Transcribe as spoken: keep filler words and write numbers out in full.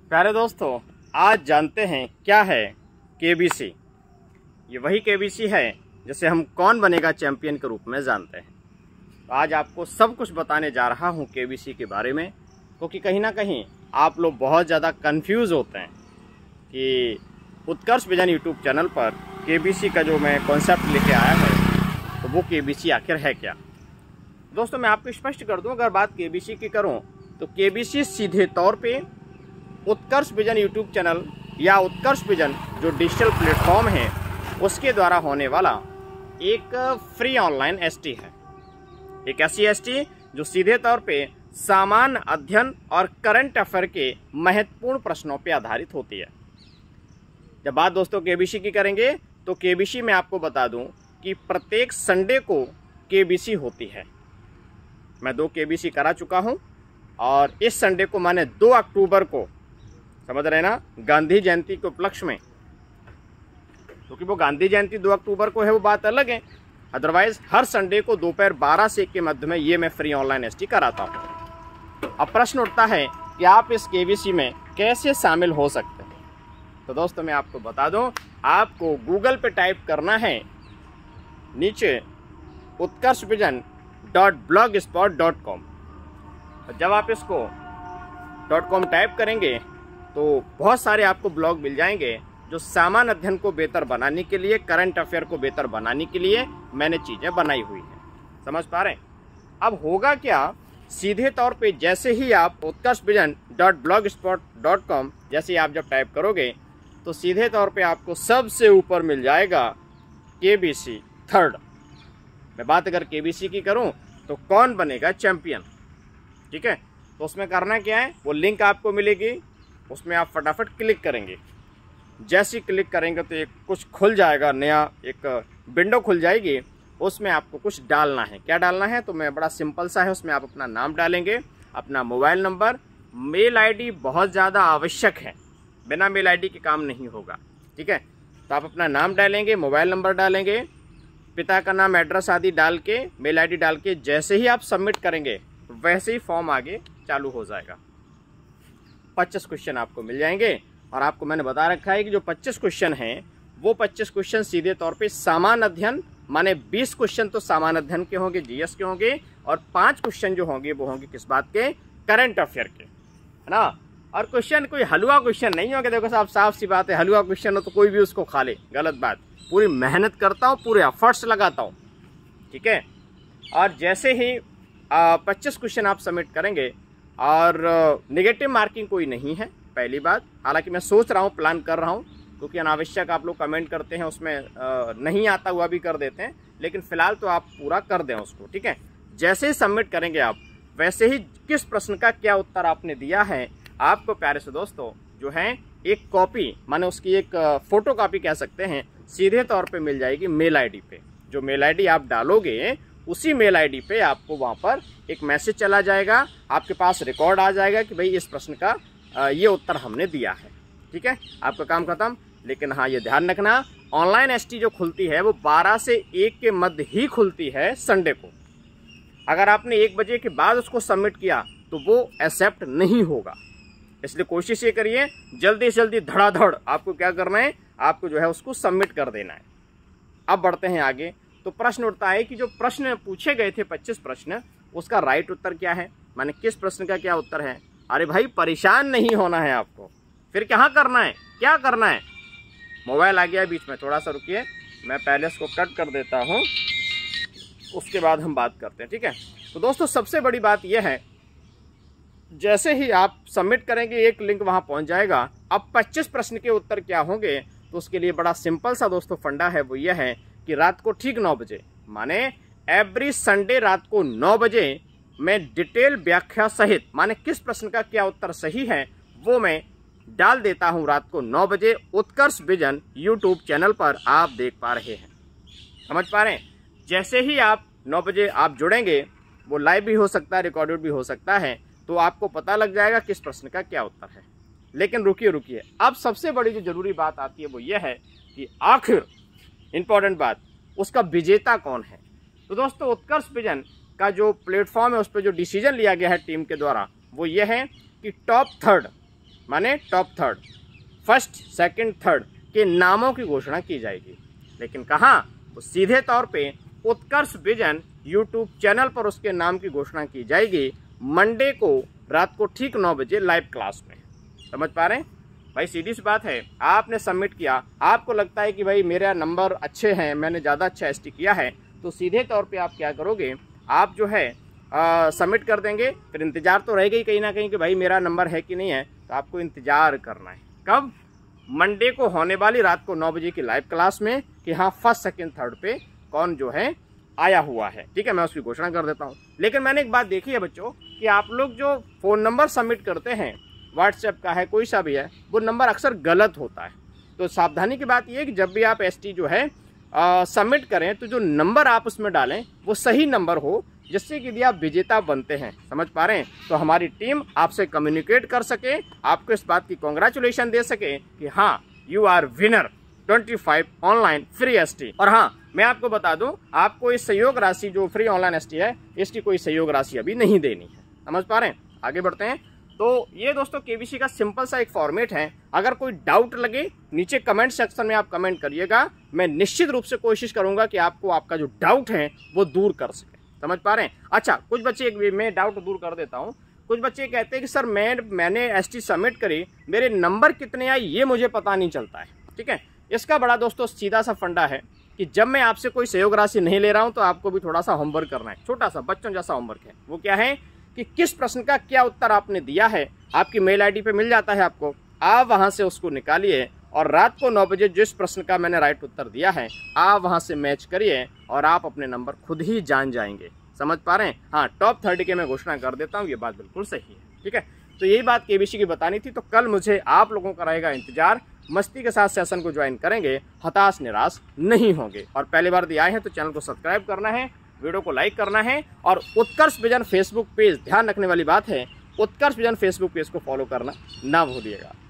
प्यारे दोस्तों, आज जानते हैं क्या है केबीसी। ये वही केबीसी है जिसे हम कौन बनेगा चैंपियन के रूप में जानते हैं। तो आज आपको सब कुछ बताने जा रहा हूँ केबीसी के बारे में, क्योंकि कहीं ना कहीं आप लोग बहुत ज़्यादा कंफ्यूज होते हैं कि उत्कर्ष विजन यूट्यूब चैनल पर केबीसी का जो मैं कॉन्सेप्ट लेके आया है तो वो केबीसी आखिर है क्या। दोस्तों, मैं आपको स्पष्ट कर दूं, अगर बात केबीसी की करूं तो केबीसी सीधे तौर पे उत्कर्ष विजन यूट्यूब चैनल या उत्कर्ष विजन जो डिजिटल प्लेटफॉर्म है उसके द्वारा होने वाला एक फ्री ऑनलाइन एसटी है। एक ऐसी एसटी जो सीधे तौर पे सामान्य अध्ययन और करंट अफेयर के महत्वपूर्ण प्रश्नों पे आधारित होती है। जब बात दोस्तों केबीसी की करेंगे तो केबीसी में आपको बता दूं कि प्रत्येक संडे को केबीसी होती है। मैं दो केबीसी करा चुका हूं और इस संडे को माने दो अक्टूबर को, समझ रहे ना, गांधी जयंती के उपलक्ष्य में, क्योंकि वो गांधी जयंती दो अक्टूबर को है वो बात अलग है। अदरवाइज हर संडे को दोपहर बारह से एक के मध्य में ये मैं फ्री ऑनलाइन एसटी कराता हूँ। अब प्रश्न उठता है कि आप इस केबीसी में कैसे शामिल हो सकते हैं। तो दोस्तों मैं आपको बता दूं, आपको गूगल पे टाइप करना है नीचे Utkarsh Vision dot blogspot dot com. जब आप इसको डॉट कॉम टाइप करेंगे तो बहुत सारे आपको ब्लॉग मिल जाएंगे जो सामान्य अध्ययन को बेहतर बनाने के लिए, करंट अफेयर को बेहतर बनाने के लिए मैंने चीज़ें बनाई हुई हैं। समझ पा रहे हैं। अब होगा क्या, सीधे तौर पे जैसे ही आप Utkarsh Vision dot blogspot dot com जैसे आप जब टाइप करोगे तो सीधे तौर पे आपको सबसे ऊपर मिल जाएगा केबीसी थर्ड। मैं बात अगर केबीसी की करूं तो कौन बनेगा चैंपियन, ठीक है। तो उसमें करना क्या है, वो लिंक आपको मिलेगी, उसमें आप फटाफट क्लिक करेंगे। जैसे क्लिक करेंगे तो एक कुछ खुल जाएगा, नया एक विंडो खुल जाएगी। उसमें आपको कुछ डालना है। क्या डालना है तो मैं बड़ा सिंपल सा है, उसमें आप अपना नाम डालेंगे, अपना मोबाइल नंबर, मेल आईडी बहुत ज़्यादा आवश्यक है, बिना मेल आईडी के काम नहीं होगा, ठीक है। तो आप अपना नाम डालेंगे, मोबाइल नंबर डालेंगे, पिता का नाम, एड्रेस आदि डाल के, मेल आईडी डाल के जैसे ही आप सबमिट करेंगे वैसे ही फॉर्म आगे चालू हो जाएगा। पच्चीस क्वेश्चन आपको मिल जाएंगे और आपको मैंने बता रखा है कि जो पच्चीस क्वेश्चन हैं वो पच्चीस क्वेश्चन सीधे तौर पे सामान्य अध्ययन, माने बीस क्वेश्चन तो सामान्य अध्ययन के होंगे, जीएस के होंगे, और पांच क्वेश्चन जो होंगे वो होंगे किस बात के, करंट अफेयर के, है ना। और क्वेश्चन कोई हलवा क्वेश्चन नहीं होंगे। देखो साहब, साफ सी बात है, हलवा क्वेश्चन हो तो कोई भी उसको खा ले, गलत बात। पूरी मेहनत करता हूँ, पूरे एफर्ट्स लगाता हूँ, ठीक है। और जैसे ही पच्चीस क्वेश्चन आप सबमिट करेंगे और नेगेटिव मार्किंग कोई नहीं है, पहली बात। हालांकि मैं सोच रहा हूँ, प्लान कर रहा हूँ, क्योंकि अनावश्यक आप लोग कमेंट करते हैं, उसमें आ, नहीं आता हुआ भी कर देते हैं, लेकिन फिलहाल तो आप पूरा कर दें उसको, ठीक है। जैसे ही सबमिट करेंगे आप, वैसे ही किस प्रश्न का क्या उत्तर आपने दिया है आपको प्यारे से दोस्तों जो है एक कॉपी, माने उसकी एक फोटो कॉपी कह सकते हैं, सीधे तौर पे मिल जाएगी मेल आईडी पे। जो मेल आईडी आप डालोगे उसी मेल आईडी पे आपको वहाँ पर एक मैसेज चला जाएगा, आपके पास रिकॉर्ड आ जाएगा कि भाई इस प्रश्न का ये उत्तर हमने दिया है, ठीक है। आपका काम खत्म। लेकिन हाँ, ये ध्यान रखना, ऑनलाइन एसटी जो खुलती है वो बारह से एक के मध्य ही खुलती है संडे को। अगर आपने एक बजे के बाद उसको सबमिट किया तो वो एक्सेप्ट नहीं होगा। इसलिए कोशिश ये करिए जल्दी से जल्दी धड़ाधड़ आपको क्या करना है, आपको जो है उसको सबमिट कर देना है। अब बढ़ते हैं आगे। तो प्रश्न उठता है कि जो प्रश्न पूछे गए थे पच्चीस प्रश्न, उसका राइट उत्तर क्या है, माने किस प्रश्न का क्या उत्तर है। अरे भाई, परेशान नहीं होना है आपको। फिर क्या करना है, क्या करना है, मोबाइल आ गया बीच में, थोड़ा सा रुकिए, मैं पहले इसको कट कर देता हूँ, उसके बाद हम बात करते हैं, ठीक है। तो दोस्तों सबसे बड़ी बात यह है, जैसे ही आप सबमिट करेंगे एक लिंक वहां पहुंच जाएगा। अब पच्चीस प्रश्न के उत्तर क्या होंगे तो उसके लिए बड़ा सिंपल सा दोस्तों फंडा है, वो यह है कि रात को ठीक नौ बजे, माने एवरी संडे रात को नौ बजे मैं डिटेल व्याख्या सहित, माने किस प्रश्न का क्या उत्तर सही है वो मैं डाल देता हूं रात को नौ बजे उत्कर्ष विजन यूट्यूब चैनल पर। आप देख पा रहे हैं, समझ पा रहे हैं। जैसे ही आप नौ बजे आप जुड़ेंगे, वो लाइव भी हो सकता है, रिकॉर्डेड भी हो सकता है, तो आपको पता लग जाएगा किस प्रश्न का क्या उत्तर है। लेकिन रुकिए रुकिए, अब सबसे बड़ी जो जरूरी बात आती है वो ये है कि आखिर इंपॉर्टेंट बात, उसका विजेता कौन है। तो दोस्तों उत्कर्ष विजन का जो प्लेटफॉर्म है उस पर जो डिसीजन लिया गया है टीम के द्वारा वो ये है कि टॉप थर्ड माने top third, first second third के नामों की घोषणा की जाएगी। लेकिन कहाँ? तो सीधे तौर पे उत्कर्ष विजन यूट्यूब चैनल पर उसके नाम की घोषणा की जाएगी मंडे को रात को ठीक नौ बजे लाइव क्लास में। समझ पा रहे हैं भाई? सीधी सी बात है, आपने सबमिट किया, आपको लगता है कि भाई मेरा नंबर अच्छे हैं, मैंने ज़्यादा अच्छा एसटी किया है, तो सीधे तौर पे आप क्या करोगे, आप जो है सबमिट कर देंगे। फिर इंतज़ार तो रहेगा ही कहीं ना कहीं कि भाई मेरा नंबर है कि नहीं है, तो आपको इंतज़ार करना है। कब? मंडे को होने वाली रात को नौ बजे की लाइव क्लास में कि हाँ फर्स्ट सेकेंड थर्ड पे कौन जो है आया हुआ है। ठीक है, मैं उसकी घोषणा कर देता हूँ। लेकिन मैंने एक बात देखी है बच्चों कि आप लोग जो फ़ोन नंबर सबमिट करते हैं, व्हाट्सएप का है कोई सा भी है, वो नंबर अक्सर गलत होता है। तो सावधानी की बात यह है कि जब भी आप एसटी जो है सबमिट करें तो जो नंबर आप उसमें डालें वो सही नंबर हो, जिससे कि यदि आप विजेता बनते हैं, समझ पा रहे हैं, तो हमारी टीम आपसे कम्युनिकेट कर सके, आपको इस बात की कॉन्ग्रेचुलेशन दे सके कि हाँ यू आर विनर पच्चीस ऑनलाइन फ्री एसटी। और हाँ मैं आपको बता दूं, आपको इस सहयोग राशि जो फ्री ऑनलाइन एसटी है, इसकी कोई सहयोग राशि अभी नहीं देनी है। समझ पा रहे हैं? आगे बढ़ते हैं। तो ये दोस्तों केबीसी का सिंपल सा एक फॉर्मेट है। अगर कोई डाउट लगे नीचे कमेंट सेक्शन में आप कमेंट करिएगा, मैं निश्चित रूप से कोशिश करूंगा कि आपको आपका जो डाउट है वो दूर कर सके। समझ पा रहे हैं? अच्छा, कुछ बच्चे, मैं डाउट दूर कर देता हूँ, कुछ बच्चे कहते हैं कि सर मैं मैंने एसटी सबमिट करी, मेरे नंबर कितने आए ये मुझे पता नहीं चलता है। ठीक है, इसका बड़ा दोस्तों सीधा सा फंडा है कि जब मैं आपसे कोई सहयोग राशि नहीं ले रहा हूं तो आपको भी थोड़ा सा होमवर्क करना है, छोटा सा बच्चों जैसा होमवर्क है। वो क्या है कि किस प्रश्न का क्या उत्तर आपने दिया है, आपकी मेल आईडी पे मिल जाता है आपको, आप वहां से उसको निकालिए और रात को नौ बजे जिस प्रश्न का मैंने राइट उत्तर दिया है आप वहां से मैच करिए और आप अपने नंबर खुद ही जान जाएंगे। समझ पा रहे हैं? हाँ, टॉप थर्टी के मैं घोषणा कर देता हूँ, ये बात बिल्कुल सही है। ठीक है, तो यही बात केबीसी की बतानी थी। तो कल मुझे आप लोगों का रहेगा इंतजार, मस्ती के साथ सेशन को ज्वाइन करेंगे, हताश निराश नहीं होंगे। और पहली बार दिए आए हैं तो चैनल को सब्सक्राइब करना है, वीडियो को लाइक करना है और उत्कर्ष विजन फेसबुक पेज, ध्यान रखने वाली बात है, उत्कर्ष विजन फेसबुक पेज को फॉलो करना ना भूलिएगा।